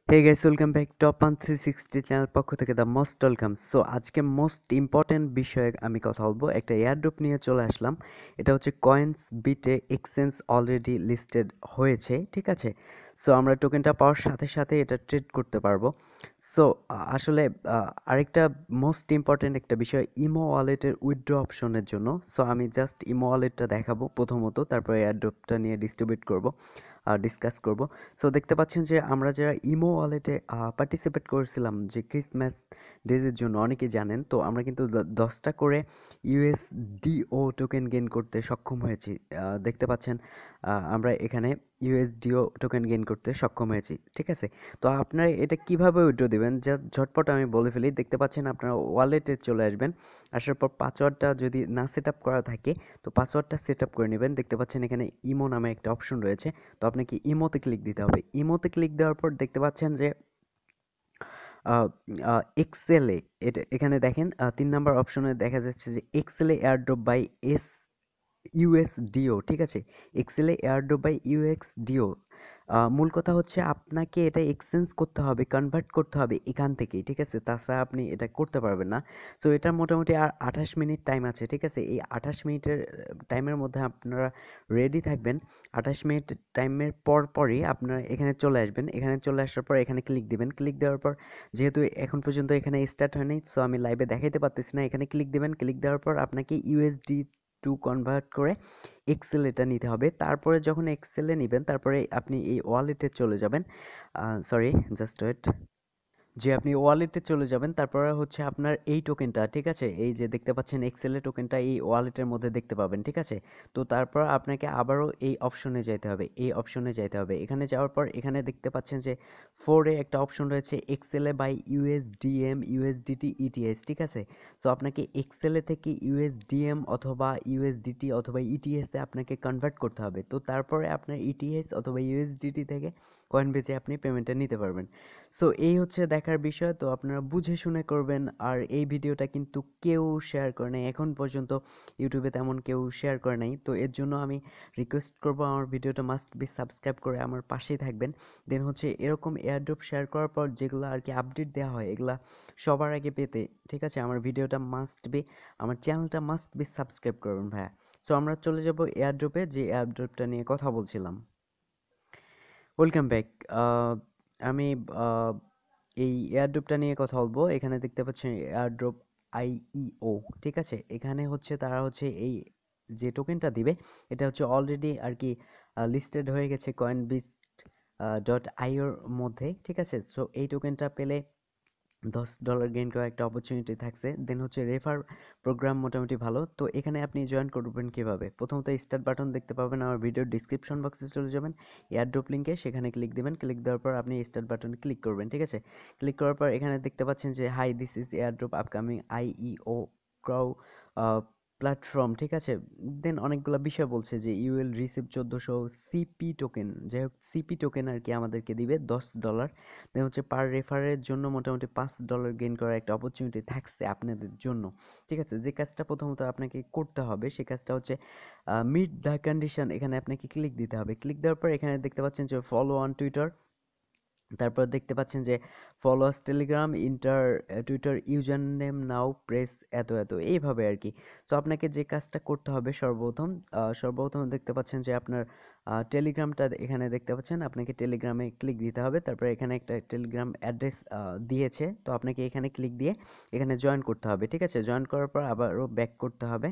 হে guys, welcome back top 360 channel পক্ষ থেকে the most welcome. So আজকে মোস্ট ইম্পর্টেন্ট বিষয়ে আমি কথা বলবো। একটা এয়ারড্রপ নিয়ে চলে আসলাম। এটা হচ্ছে কয়েন্স বিটে এক্সচেঞ্জ অলরেডি লিস্টেড হয়েছে, ঠিক আছে। সো আমরা টোকেনটা পাওয়ার সাথে সাথে এটা ট্রেড করতে পারবো। সো আসলে আরেকটা মোস্ট ইম্পর্টেন্ট একটা বিষয়, ইমো ওয়ালেটের উইথড্র অপশনের জন্য। সো আমি জাস্ট ইমো ওয়ালেটটা দেখাবো প্রথমত, তারপরে এয়ারড্রপটা নিয়ে ডিস্ট্রিবিউট করব, ডিসকাস করব। সো দেখতে পাচ্ছেন যে আমরা যারা ইমো ওয়ালেটে পার্টিসিপেট করেছিলাম যে ক্রিসমাস ডেজের জন্য, অনেকেই জানেন, তো আমরা কিন্তু 10টা করে ইউএসডিও টোকেন গেইন করতে সক্ষম হয়েছি। দেখতে পাচ্ছেন আমরা এখানে ইউএসডিও টোকেন গেইন করতে সক্ষম হয়েছি, ঠিক আছে। তো আপনারা এটা কিভাবে উইথড্র দিবেন জাস্ট ঝটপট আমি বলে ফেলি। দেখতে পাচ্ছেন আপনারা ওয়ালেটে চলে আসবেন, আসার পর পাসওয়ার্ডটা যদি না সেট আপ করা থাকে তো পাসওয়ার্ডটা সেট আপ করে নেবেন। দেখতে পাচ্ছেন এখানে ইমো নামে একটা অপশন রয়েছে, তো আপনাকে ইমোতে ক্লিক দিতে হবে। ইমোতে ক্লিক দেওয়ার পর দেখতে পাচ্ছেন যে এক্সেলে এটা এখানে দেখেন ৩ নাম্বার অপশনে দেখা যাচ্ছে যে এক্সেলে এয়ারড্রপ বাই ইউএসডিও, ঠিক আছে। এক্সেলে এয়ারড্রপ বাই ইউএক্সডিও। মূল কথা হচ্ছে আপনাকে এটা এক্সচেঞ্জ করতে হবে, কনভার্ট করতে হবে এখান থেকেই, ঠিক আছে। তাছাড়া আপনি এটা করতে পারবেন না। সো এটা মোটামুটি আর ২৮ মিনিট টাইম আছে, ঠিক আছে। এই ২৮ মিনিটের টাইমের মধ্যে আপনারা রেডি থাকবেন। ২৮ মিনিট টাইমের পরই আপনারা এখানে চলে আসবেন। এখানে চলে আসার পর এখানে ক্লিক দিবেন। ক্লিক দেওয়ার পর যেহেতু এখন পর্যন্ত এখানে স্টার্ট হয়নি, সো আমি লাইভে দেখাইতে পারতেছি না। এখানে ক্লিক দিবেন। ক্লিক দেওয়ার পর আপনাকে ইউএসডি টু কনভার্ট করে এক্সেল এটা নিতে হবে। তারপরে যখন এক্সেলে নিবেন তারপরে আপনি এই ওয়ালেটে চলে যাবেন। Sorry, just wait. যে আপনি ওয়ালেটে চলে যাবেন, তারপরে হচ্ছে আপনার এই টোকেনটা, ঠিক আছে, এই যে দেখতে পাচ্ছেন এক্সেলের টোকেনটা এই ওয়ালেটের মধ্যে দেখতে পাবেন, ঠিক আছে। তো তারপর আপনাকে আবারও এই অপশনে যাইতে হবে, এই অপশনে যাইতে হবে। এখানে যাওয়ার পর এখানে দেখতে পাচ্ছেন যে ফোরে একটা অপশন রয়েছে এক্সেলে বাই ইউএসডিএম ইউএসডিটি ইটিএস, ঠিক আছে। তো আপনাকে এক্সেলে থেকে ইউএসডিএম অথবা ইউএসডিটি অথবা ইটিএসে আপনাকে কনভার্ট করতে হবে। তো তারপরে আপনার ইটিএস অথবা ইউএসডিটি থেকে কয়েন বেচে আপনি পেমেন্টটা নিতে পারবেন। সো এই হচ্ছে দেখার বিষয়, তো আপনারা বুঝে শুনে করবেন। আর এই ভিডিওটা কিন্তু কেউ শেয়ার করে নাই এখন পর্যন্ত, ইউটিউবে তেমন কেউ শেয়ার করে নাই। তো এর জন্য আমি রিকোয়েস্ট করব আমার ভিডিওটা মাস্ট বি সাবস্ক্রাইব করে আমার পাশেই থাকবেন। দেন হচ্ছে এরকম এয়ারড্রপ শেয়ার করার পর যেগুলো আর কি আপডেট দেওয়া হয় এগুলা সবার আগে পেতে, ঠিক আছে, আমার ভিডিওটা মাস্ট বি, আমার চ্যানেলটা মাস্ট বি সাবস্ক্রাইব করবেন ভাইয়া। সো আমরা চলে যাব এয়ারড্রপে, যে এয়ারড্রপটা নিয়ে কথা বলছিলাম। Welcome back. আমি আহ, এই এয়ারড্রপটা নিয়ে কথা বলবো। এখানে দেখতে পাচ্ছেন এয়ারড্রপ আইইও, ঠিক আছে। এখানে হচ্ছে তারা হচ্ছে এই যে টোকেনটা দিবে এটা হচ্ছে অলরেডি আর কি লিস্টেড হয়ে গেছে কয়েনবিস .ioর মধ্যে, ঠিক আছে। সো এই টোকেনটা পেলে $10 গেইন করার একটা অপরচুনিটি থাকছে। দেন হচ্ছে রেফার প্রোগ্রাম মোটামুটি ভালো। তো এখানে আপনি জয়েন করবেন কিভাবে? প্রথমত স্টার্ট বাটন দেখতে পাবেন, আমার ভিডিওর ডিসক্রিপশন বক্সে চলে যাবেন, এয়ারড্রপ লিঙ্কে, সেখানে ক্লিক দিবেন। ক্লিক দেওয়ার পর আপনি স্টার্ট বাটনে ক্লিক করবেন, ঠিক আছে। ক্লিক করার পর এখানে দেখতে পাচ্ছেন যে hi this is airdrop upcoming IEO crowd platform, ঠিক আছে। দেন অনেকগুলো বিষয় বলছে যে you will receive 1400 CP token, যাই হোক সিপি টোকেন আর কি আমাদেরকে দিবে $10। দেন হচ্ছে পার রেফারের জন্য মোটামুটি $5 গেইন করার একটা অপরচুনিটি থাকছে আপনাদের জন্য, ঠিক আছে। যে কাজটা প্রথমত আপনাকে করতে হবে সে কাজটা হচ্ছে মিট দ্য কন্ডিশন, এখানে আপনাকে ক্লিক দিতে হবে। ক্লিক দেওয়ার পর এখানে দেখতে পাচ্ছেন যে ফলো অন টুইটার, তারপর দেখতে পাচ্ছেন যে follow us Telegram, enter Twitter user name now press এত এত, এইভাবে আর কি। সো আপনাকে যে কাজটা করতে হবে সর্বপ্রথম দেখতে পাচ্ছেন যে আপনার টেলিগ্রামটা এখানে দেখতে পাচ্ছেন, আপনাকে টেলিগ্রামে ক্লিক দিতে হবে। তারপরে এখানে একটা টেলিগ্রাম অ্যাড্রেস দিয়েছে, তো আপনাকে এখানে ক্লিক দিয়ে এখানে জয়েন করতে হবে, ঠিক আছে। জয়েন করার পর আবারও ব্যাক করতে হবে।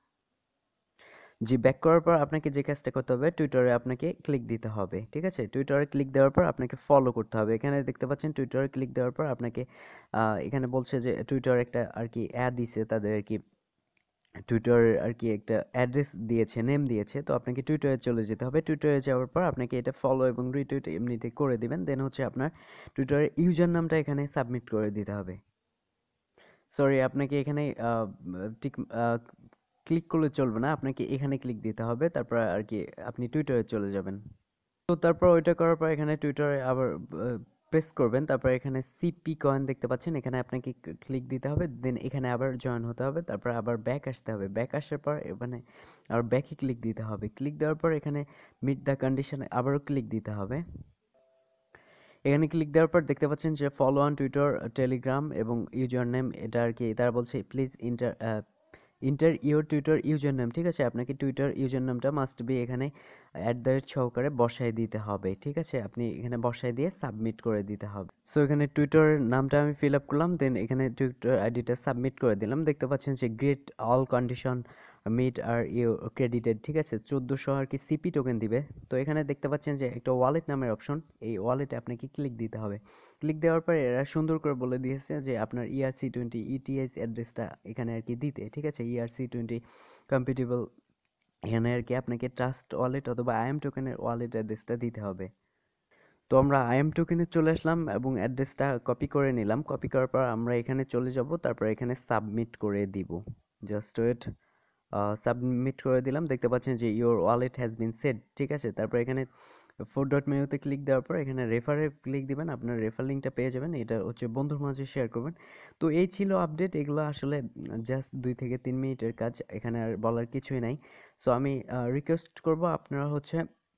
জি, ব্যাক করার পর আপনাকে যে কাজটা করতে হবে, টুইটারে আপনাকে ক্লিক দিতে হবে, ঠিক আছে। টুইটারে ক্লিক দেওয়ার পর আপনাকে ফলো করতে হবে। এখানে দেখতে পাচ্ছেন টুইটারে ক্লিক দেওয়ার পর আপনাকে এখানে বলছে যে টুইটার একটা আর কি অ্যাড দিছে তাদের আর কি, টুইটার আর কি একটা অ্যাড্রেস দিয়েছে, নেম দিয়েছে। তো আপনাকে টুইটারে চলে যেতে হবে। টুইটারে যাওয়ার পর আপনাকে এটা ফলো এবং রিটুইট এমনিতে করে দিবেন। দেন হচ্ছে আপনার টুইটারের ইউজার নামটা এখানে সাবমিট করে দিতে হবে। সরি, আপনাকে এখানে ঠিক ক্লিক করলে চলবে না, আপনাকে এখানে ক্লিক দিতে হবে। তারপর আর কি আপনি টুইটারে চলে যাবেন। তো তারপর ওইটা করার পর এখানে টুইটারে আবার প্রেস করবেন। তারপর এখানে সিপি কয়েন দেখতে পাচ্ছেন, এখানে আপনাকে ক্লিক দিতে হবে। দেন এখানে আবার জয়েন হতে হবে। তারপর আবার ব্যাক আসতে হবে। ব্যাক আসার পর মানে আবার ব্যাকে ক্লিক দিতে হবে। ক্লিক দেওয়ার পর এখানে মিট দ্য কন্ডিশন আবারও ক্লিক দিতে হবে। এখানে ক্লিক দেওয়ার পর দেখতে পাচ্ছেন যে ফলো অন টুইটার, টেলিগ্রাম এবং ইউজার নেম, এটা আর কি তারা বলছে please enter your Twitter user name. ঠিক আছে, আপনাকে টুইটার ইউজার নেমটা মাস্ট বি এখানে সহকারে বসায় দিতে হবে। ঠিক আছে, আপনি এখানে বসায় দিয়ে সাবমিট করে দিতে হবে। সো এখানে টুইটার নামটা আমি ফিল আপ করলাম, দেন এখানে টুইটার আইডিটা সাবমিট করে দিলাম। দেখতে পাচ্ছেন যে great all condition meet are you credited. ঠিক আছে, 1400 আর কি সিপি টোকেন দিবে। তো এখানে দেখতে পাচ্ছেন যে একটা ওয়ালেট নামের অপশন, এই ওয়ালেটে আপনাকে ক্লিক দিতে হবে। ক্লিক দেওয়ার পরে এরা সুন্দর করে বলে দিয়েছে যে আপনার ERC20 ETH অ্যাড্রেসটা এখানে আর কি দিতে। ঠিক আছে, ERC20 কম্পিটেবল, এখানে আর কি আপনাকে ট্রাস্ট ওয়ালেট অথবা আইএম টোকেনের ওয়ালেট অ্যাড্রেসটা দিতে হবে। তো আমরা আইএম টোকেনে চলে আসলাম এবং অ্যাড্রেসটা কপি করে নিলাম। কপি করার পর আমরা এখানে চলে যাব, তারপর এখানে সাবমিট করে দিব। জাস্ট ওয়েট, সাবমিট করে দিলাম। দেখতে পাচ্ছেন যে your wallet has been set. ঠিক আছে, তারপর এখানে 4 ডট মেনুতে ক্লিক দেওয়ার পর এখানে রেফারে ক্লিক দিবেন, আপনার রেফার লিঙ্কটা পেয়ে যাবেন। এটা হচ্ছে বন্ধুর মাঝে শেয়ার করবেন। তো এই ছিল আপডেট, এগুলো আসলে জাস্ট 2 থেকে 3 মিনিটের কাজ, এখানে আর বলার কিছুই নাই। সো আমি রিকোয়েস্ট করব আপনারা হচ্ছে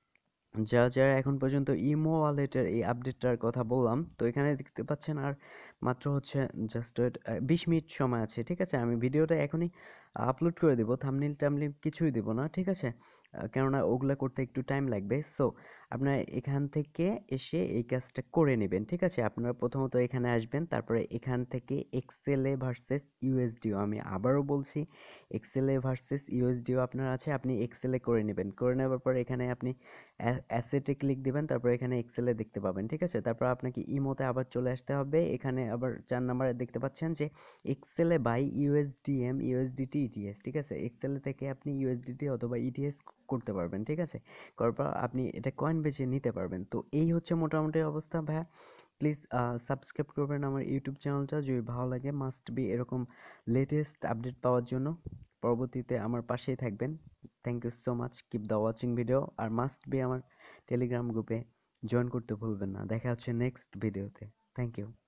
যারা এখন পর্যন্ত ইমো ওয়ালেটের এই আপডেটটার কথা বললাম, তো এখানে দেখতে পাচ্ছেন আর মাত্র হচ্ছে জাস্ট 20 মিনিট সময় আছে। ঠিক আছে, আমি ভিডিওটা এখনই আপলোড করে দেবো, থাম্বনেল টামনেল কিছুই দেবো না। ঠিক আছে, কেননা ওগুলা করতে একটু টাইম লাগবে। সো আপনারা এখান থেকে এসে এই কাজটা করে নেবেন। ঠিক আছে, আপনারা প্রথমত এখানে আসবেন, তারপরে এখান থেকে এক্সএলএ ভার্সেস ইউএসডিও, আমি আবারও বলছি এক্সএলএ ভার্সেস ইউএসডিও আপনার আছে, আপনি এক্সএলএ করে নেবেন। করে নেওয়ার পর এখানে আপনি অ্যাসেটে ক্লিক দিবেন, তারপর এখানে এক্সেলে দেখতে পাবেন। ঠিক আছে, তারপর আপনাকে ইমোতে আবার চলে আসতে হবে। এখানে আবার 4 নাম্বারে দেখতে পাচ্ছেন যে এক্সেলে বাই ইউএসডিএম ইউএসডিটি ইটিএস। ঠিক আছে, এক্সেলে থেকে আপনি ইউএসডিটি অথবা ইটিএস করতে পারবেন। ঠিক আছে, করার পর আপনি এটা কয়েন বেচে নিতে পারবেন। তো এই হচ্ছে মোটামুটি অবস্থা ভাইয়া। প্লিজ সাবস্ক্রাইব করবেন আমার ইউটিউব চ্যানেলটা, যদি ভালো লাগে। মাস্ট বি এরকম লেটেস্ট আপডেট পাওয়ার জন্য পরবর্তীতে আমার পাশেই থাকবেন। Thank you so much, keep the watching video. আর মাস্ট বি আমার টেলিগ্রাম গ্রুপে জয়েন করতে ভুলবেন না। দেখা হচ্ছে নেক্সট ভিডিওতে। Thank you.